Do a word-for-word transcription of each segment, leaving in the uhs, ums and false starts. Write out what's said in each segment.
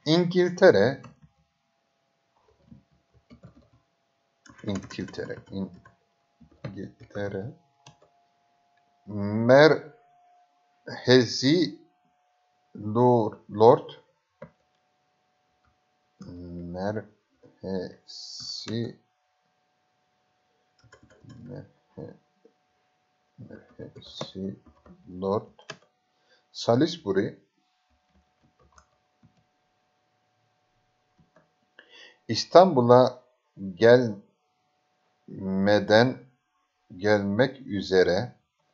İngiltere İngiltere İngiltere merkezi lord merkezi merkezi lord Salisbury İstanbul'a gelmeden gelmek üzere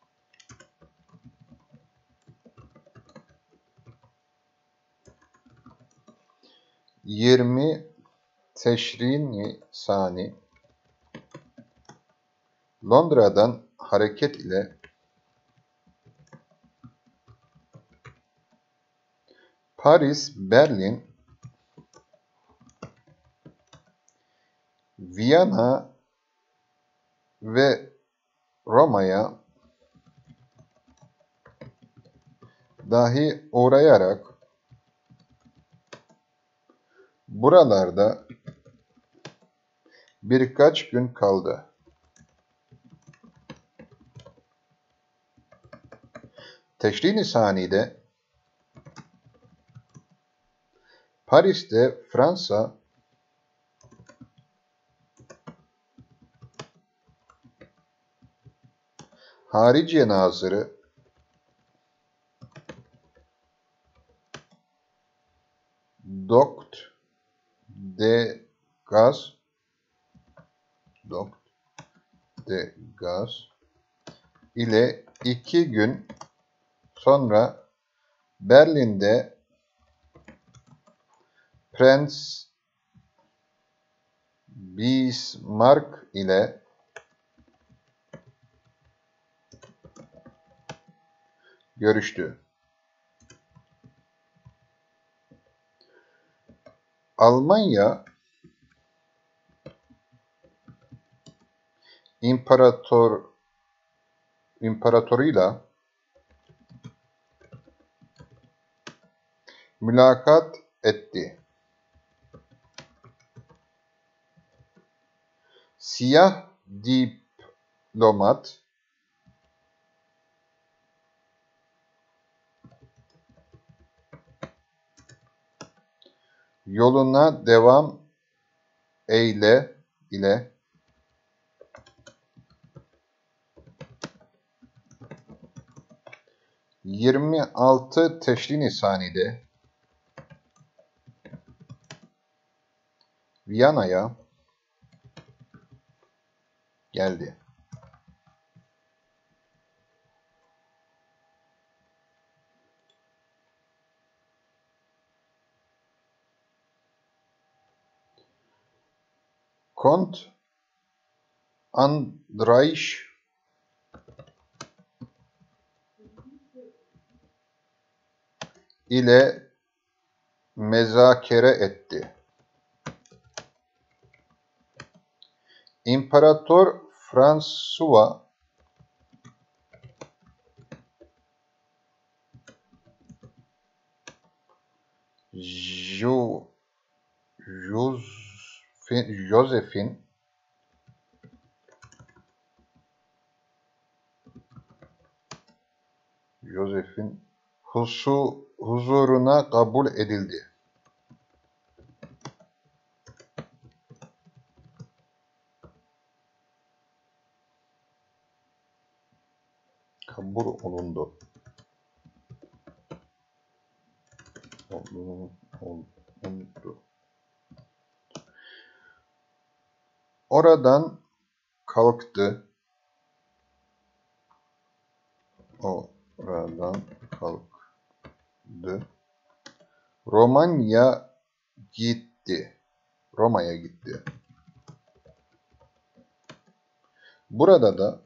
yirmi Teşrin Sani Londra'dan hareket ile Paris, Berlin, Viyana ve Roma'ya dahi uğrayarak buralarda birkaç gün kaldı. Teşrin-i Sani'de Paris'te Fransa Hariciye Nazırı Doct de Gaz Doct de Gaz ile iki gün sonra Berlin'de Prens Bismarck ile görüştü. Almanya İmparator İmparatoruyla mülakat etti. Siyah diplomat yoluna devam eyle ile yirmi altı Teşrin-i Sani'de Viyana'ya geldi. Kont Andreiş ile mezakere etti. İmparator François Jo Joseph'in Joseph'in husu, huzuruna kabul edildi. Kabul olundu. Olundu. Oradan kalktı. Oradan kalktı. Romanya gitti. Roma'ya gitti. Burada da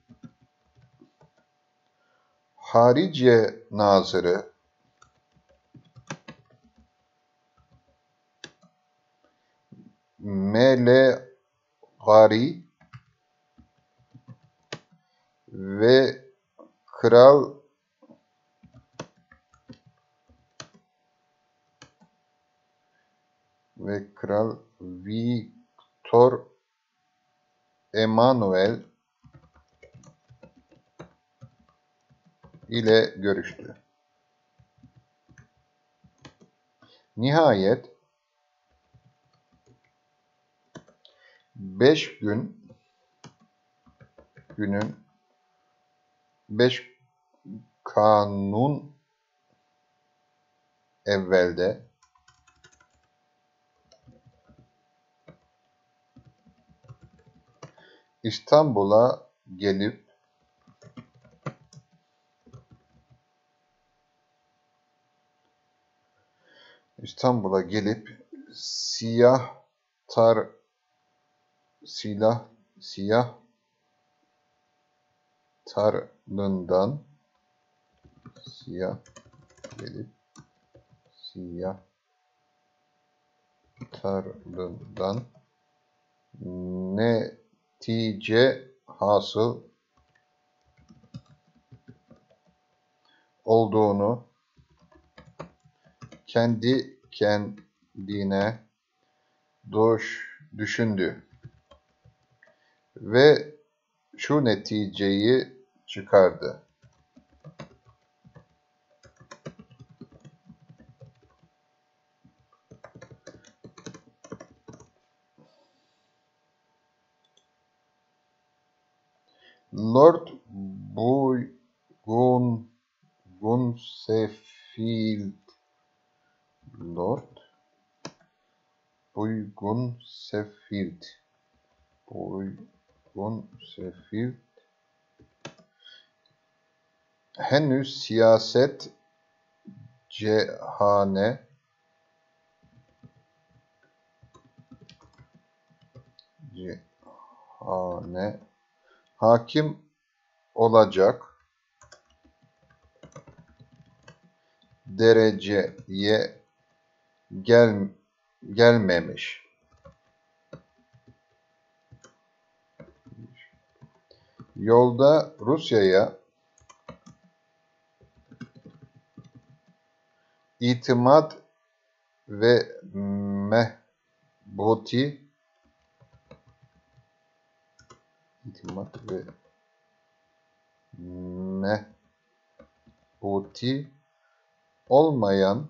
Hariciye Nazırı Melegari ve Kral ve Kral Victor Emmanuel ile görüştü. Nihayet beş gün günün beş kanun evvelde İstanbul'a gelip İstanbul'a gelip siyah tar silah siyah tarlından siyah gelip siyah tarlından netice hasıl olduğunu kendi kendine doğuş düşündü ve şu neticeyi çıkardı. Lord Bougainville Lord Bougainville Bougainville henüz siyaset cehane cehane hakim olacak dereceye gel, gelmemiş. Yolda Rusya'ya itimat ve mehbuti itimat ve mehbuti olmayan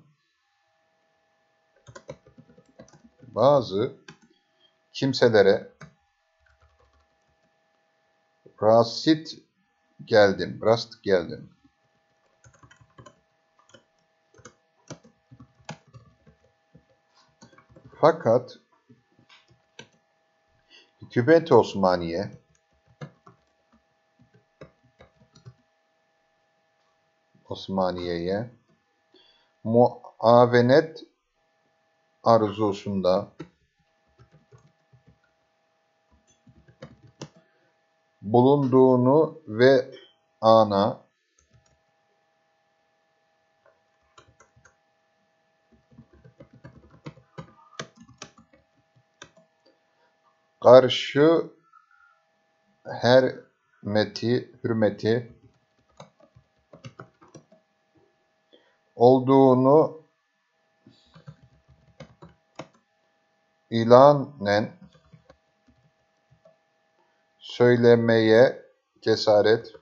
bazı kimselere rast geldim, rast geldim. Fakat Hükümet Osmaniye Osmaniye'ye muavenet arzusunda bulunduğunu ve ana karşı hürmeti, hürmeti olduğunu ilanen söylemeye cesaret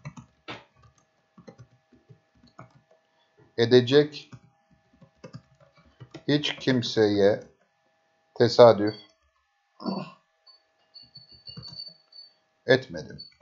edecek hiç kimseye tesadüf etmedim.